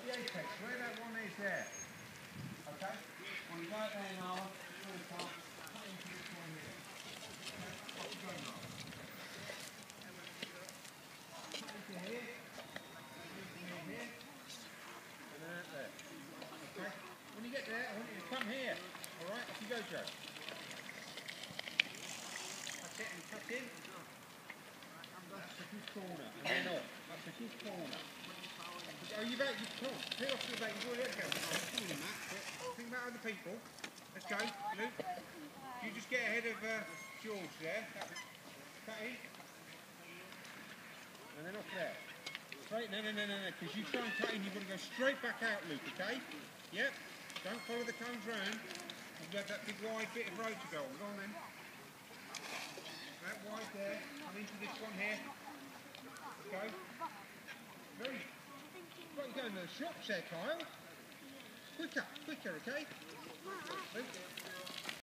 the apex, where that one is there. Okay? When you go out there now, cut into this one here. Okay? Off you go now. Cut into here. Into here. And then out there. Okay? When you get there, I want you to come here. Alright? Off you go, Joe. That's it, and cut in. That's the his corner. And then off. That's the his corner. Are you back? You can't. Peel off your back. You've already let go. Come on, Matt. Think about other people. Let's go, Luke. You just get ahead of George there. Cut in. And then off there. Straight. No. Because you try and cut in, you've got to go straight back out, Luke, okay? Yep. Don't follow the cones round. You've got that big wide bit of road to go on. Go on then. That wide there. Come into this one here. Okay. Very. Right, you're going to the shops there, Kyle. Quicker, okay?